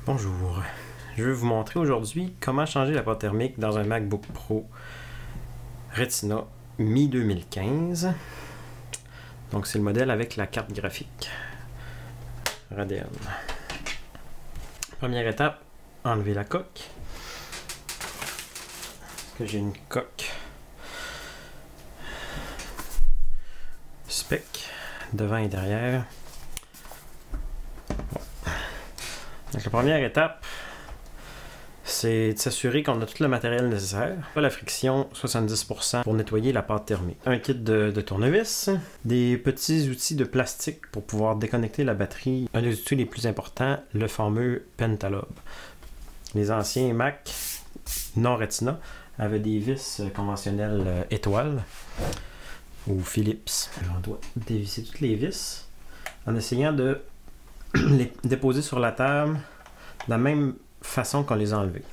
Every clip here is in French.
Bonjour, je vais vous montrer aujourd'hui comment changer la pâte thermique dans un MacBook Pro Retina Mi 2015. Donc c'est le modèle avec la carte graphique Radeon. Première étape, enlever la coque. Parce que j'ai une coque spec devant et derrière. Donc la première étape, c'est de s'assurer qu'on a tout le matériel nécessaire. La friction, 70% pour nettoyer la pâte thermique. Un kit de tournevis, des petits outils de plastique pour pouvoir déconnecter la batterie. Un des outils les plus importants, le fameux Pentalobe. Les anciens Mac non Retina avaient des vis conventionnelles étoiles ou Philips. On doit dévisser toutes les vis en essayant de les déposer sur la table de la même façon qu'on les a enlevés.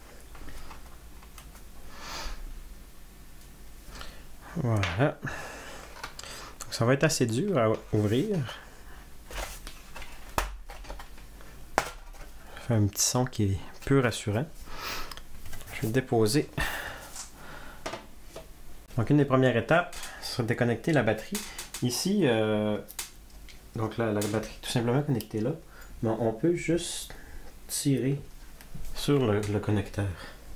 Voilà. Donc, ça va être assez dur à ouvrir. Ça fait un petit son qui est peu rassurant. Je vais le déposer. Donc une des premières étapes, c'est de déconnecter la batterie. Ici, donc la batterie est tout simplement connectée là. Mais on peut juste tirer sur le connecteur.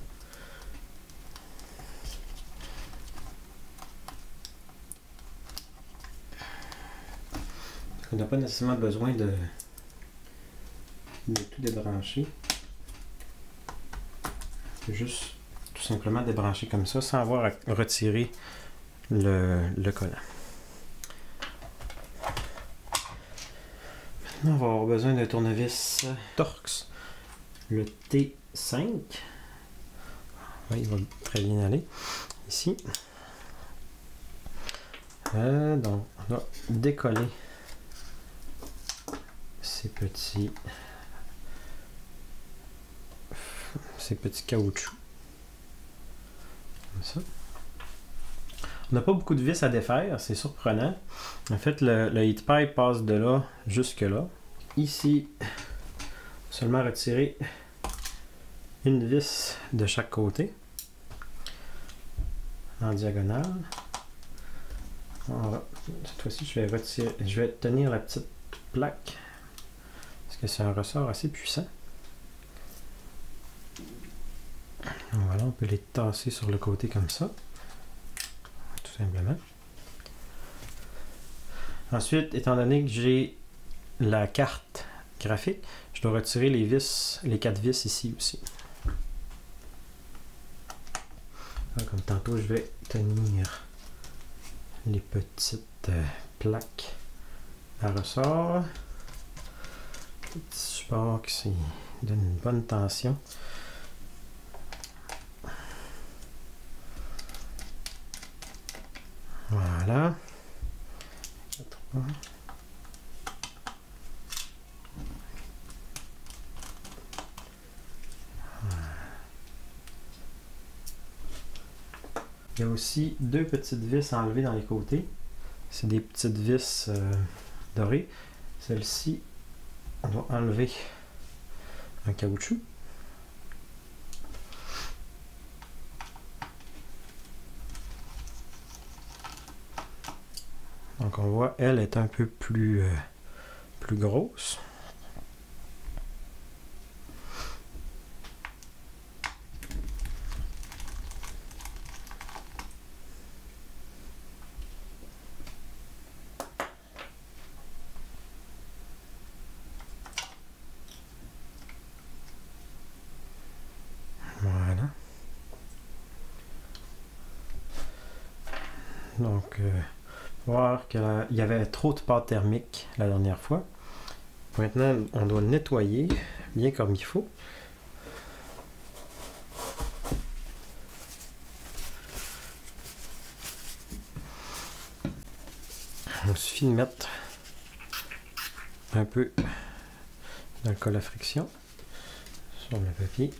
On n'a pas nécessairement besoin de tout débrancher. Juste tout simplement débrancher comme ça sans avoir à retirer le collant. Maintenant, on va avoir besoin d'un tournevis Torx, le T5. Oui, il va très bien aller ici. Donc, on va décoller ces petits caoutchoucs. Comme ça. On n'a pas beaucoup de vis à défaire, c'est surprenant. En fait, le heat pipe passe de là jusque là. Ici, seulement retirer une vis de chaque côté en diagonale. Cette fois-ci, je vais tenir la petite plaque parce que c'est un ressort assez puissant. Voilà, on peut les tasser sur le côté comme ça. Tout simplement. Ensuite, étant donné que j'ai la carte graphique, je dois retirer les vis, les 4 vis ici aussi. Alors, comme tantôt, je vais tenir les petites plaques à ressort. Petit support qui donne une bonne tension. Voilà. Il y a aussi deux petites vis à enlever dans les côtés. C'est des petites vis dorées. Celle-ci, on va enlever un caoutchouc. Donc on voit, elle est un peu plus grosse. Voilà. Donc, voir qu'il y avait trop de pâte thermique la dernière fois. Maintenant, on doit nettoyer bien comme il faut. Il suffit de mettre un peu d'alcool à friction sur le papier.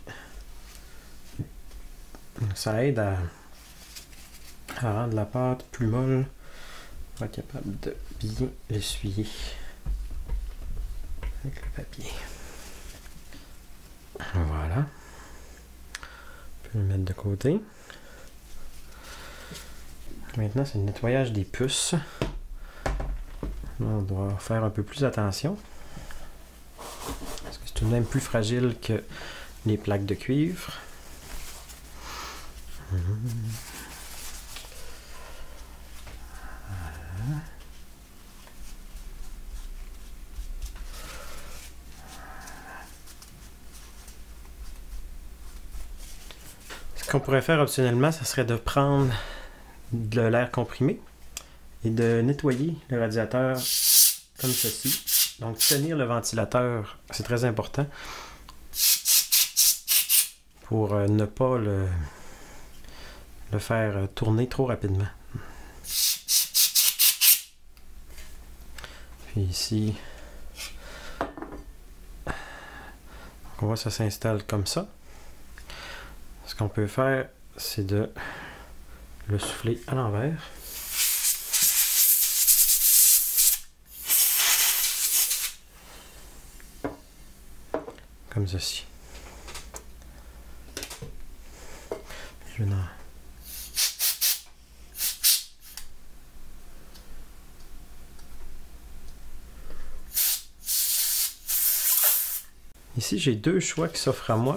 Ça aide à rendre la pâte plus molle pour être capable de bien l'essuyer avec le papier. Voilà. On peut le mettre de côté. Maintenant, c'est le nettoyage des puces. Là, on doit faire un peu plus attention. Parce que c'est tout de même plus fragile que les plaques de cuivre. Voilà. Ce qu'on pourrait faire optionnellement, ça serait de prendre de l'air comprimé et de nettoyer le radiateur comme ceci. Donc tenir le ventilateur, c'est très important pour ne pas le faire tourner trop rapidement. Puis ici, on voit ça s'installe comme ça. Ce qu'on peut faire, c'est de le souffler à l'envers. Comme ceci. Je vais Ici, j'ai deux choix qui s'offrent à moi.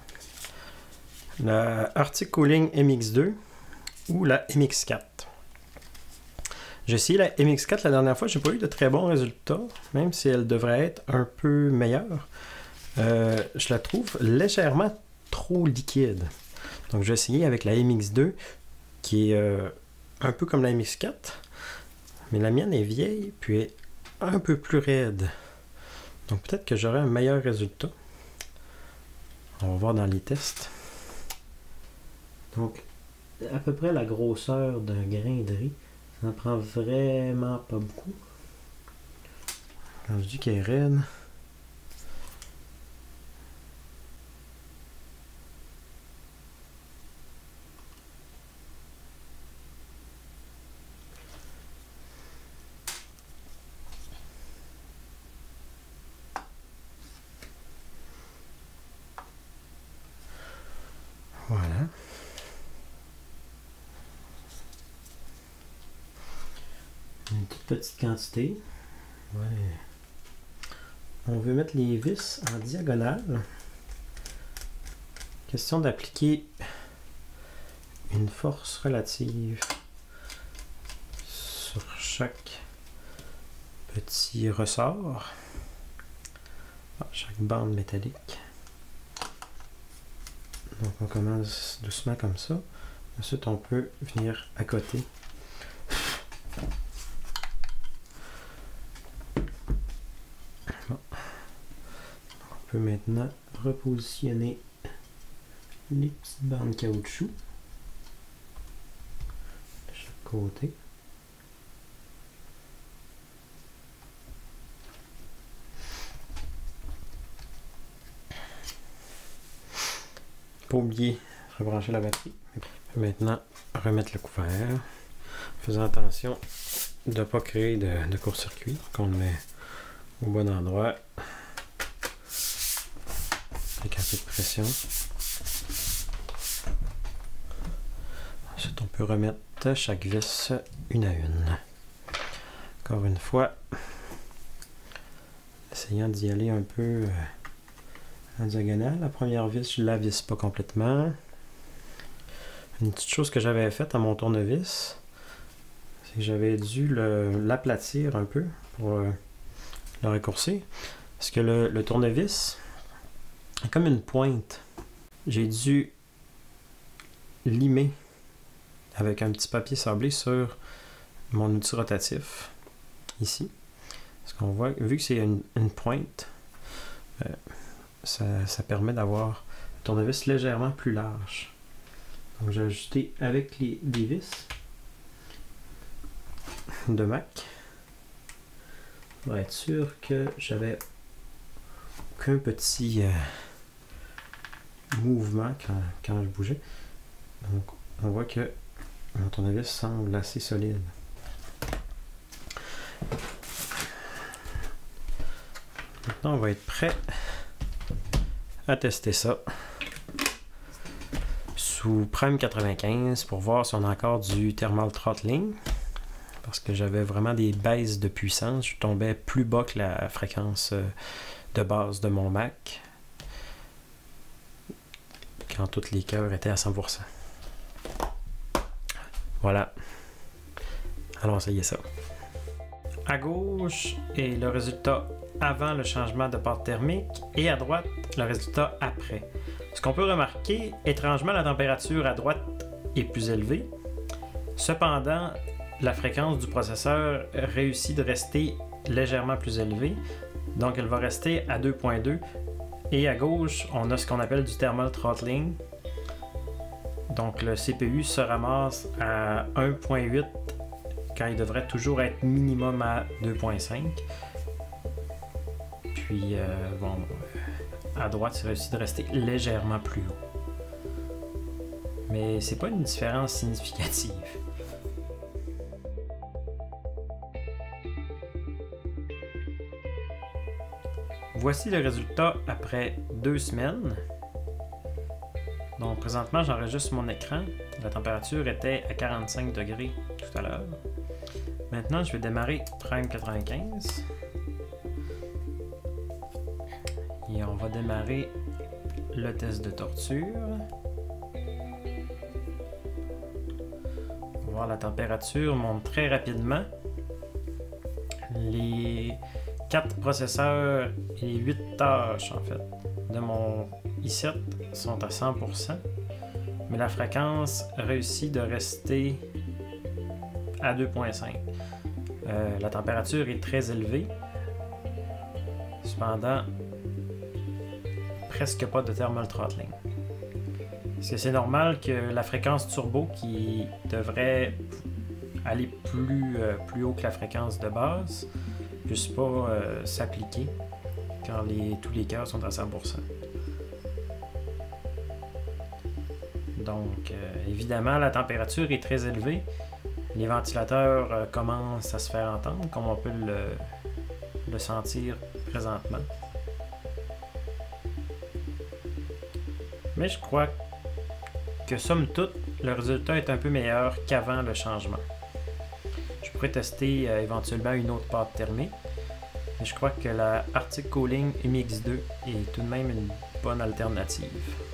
La Arctic Cooling MX2 ou la MX4. J'ai essayé la MX4 la dernière fois, j'ai pas eu de très bons résultats, même si elle devrait être un peu meilleure. Je la trouve légèrement trop liquide. Donc j'ai essayé avec la MX2 qui est un peu comme la MX4, mais la mienne est vieille puis est un peu plus raide. Donc peut-être que j'aurai un meilleur résultat. On va voir dans les tests. Donc à peu près la grosseur d'un grain de riz. Ça n'en prend vraiment pas beaucoup. Quand je dis qu'elle est raide, voilà. Une toute petite quantité. Ouais. On veut mettre les vis en diagonale. Question d'appliquer une force relative sur chaque petit ressort, chaque bande métallique. Donc on commence doucement comme ça. Ensuite on peut venir à côté. Bon. On peut maintenant repositionner les petites bandes caoutchouc de chaque côté. Pas oublier de rebrancher la batterie. Maintenant, remettre le couvert. Faisant attention de ne pas créer de court-circuit. Qu'on le met au bon endroit. Avec un peu de pression. Ensuite, on peut remettre chaque vis une à une. Encore une fois, essayant d'y aller un peu en diagonale. La première vis, je ne la visse pas complètement. Une petite chose que j'avais faite à mon tournevis, c'est que j'avais dû l'aplatir un peu pour le raccourcir. Parce que le tournevis a comme une pointe. J'ai dû limer avec un petit papier sablé sur mon outil rotatif, ici. Parce qu'on voit, vu que c'est une pointe, ça permet d'avoir un tournevis légèrement plus large. Donc j'ai ajusté avec des vis de Mac pour être sûr que j'avais aucun petit mouvement quand je bougeais. Donc on voit que mon tournevis semble assez solide. Maintenant on va être prêt à tester ça sous Prime 95 pour voir si on a encore du thermal throttling. Parce que j'avais vraiment des baisses de puissance. Je tombais plus bas que la fréquence de base de mon Mac. Quand tous les cœurs étaient à 100%. Voilà. Allons essayer ça. À gauche est le résultat avant le changement de pâte thermique et à droite, le résultat après. Ce qu'on peut remarquer, étrangement, la température à droite est plus élevée. Cependant, la fréquence du processeur réussit de rester légèrement plus élevée. Donc, elle va rester à 2.2. Et à gauche, on a ce qu'on appelle du thermal throttling. Donc, le CPU se ramasse à 1.8 quand il devrait toujours être minimum à 2.5. Puis, à droite, c'est réussi de rester légèrement plus haut. Mais c'est pas une différence significative. Voici le résultat après 2 semaines. Donc présentement, j'enregistre mon écran. La température était à 45 degrés tout à l'heure. Maintenant, je vais démarrer Prime 95. Et on va démarrer le test de torture. On va voir la température monte très rapidement. Les 4 processeurs et 8 tâches en fait de mon i7 sont à 100%, mais la fréquence réussit de rester à 2.5. La température est très élevée, cependant presque pas de thermal throttling. Parce que c'est normal que la fréquence turbo qui devrait aller plus haut que la fréquence de base puisse pas s'appliquer quand tous les cœurs sont à 100%. Donc, évidemment, la température est très élevée. Les ventilateurs commencent à se faire entendre, comme on peut le sentir présentement. Mais je crois que, somme toute, le résultat est un peu meilleur qu'avant le changement. Je pourrais tester éventuellement une autre pâte thermique, mais je crois que la Arctic Cooling MX2 est tout de même une bonne alternative.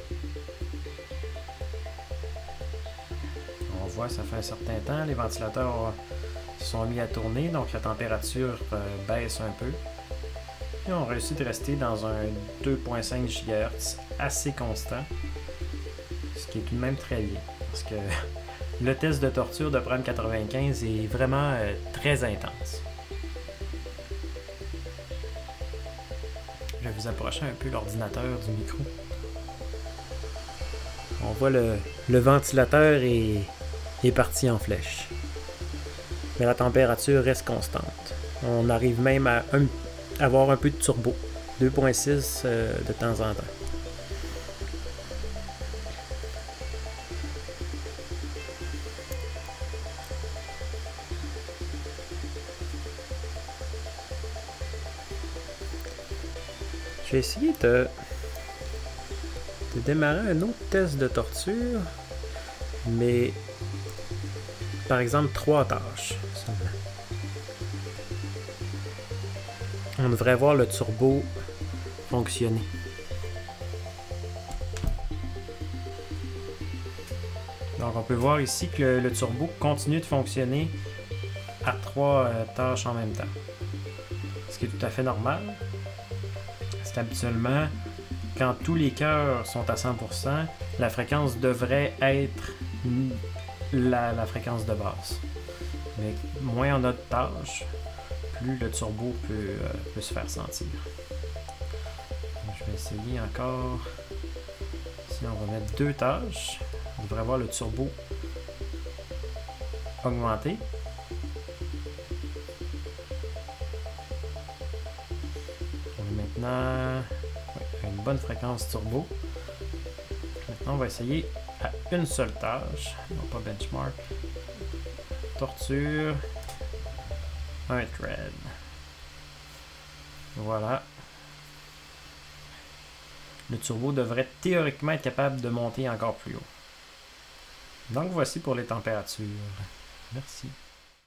On voit, ça fait un certain temps, les ventilateurs se sont mis à tourner, donc la température baisse un peu. Et on réussit de rester dans un 2.5 GHz assez constant, ce qui est tout de même très bien, parce que le test de torture de Prime 95 est vraiment très intense. Je vais vous approcher un peu l'ordinateur du micro. On voit le ventilateur est parti en flèche. Mais la température reste constante. On arrive même à avoir un peu de turbo. 2.6 de temps en temps. Je vais essayer de démarrer un autre test de torture, mais par exemple 3 tâches seulement. On devrait voir le turbo fonctionner. Donc on peut voir ici que le turbo continue de fonctionner à 3 tâches en même temps. Ce qui est tout à fait normal. C'est habituellement, quand tous les cœurs sont à 100%, la fréquence devrait être la fréquence de base. Mais moins on a de tâches, plus le turbo peut se faire sentir. Donc, je vais essayer encore. Ici, on va mettre 2 tâches. On devrait voir le turbo augmenter. Maintenant, une bonne fréquence turbo. Maintenant, on va essayer à une seule tâche, non pas benchmark. Torture, un thread. Voilà. le turbo devrait théoriquement être capable de monter encore plus haut. Donc voici pour les températures. Merci.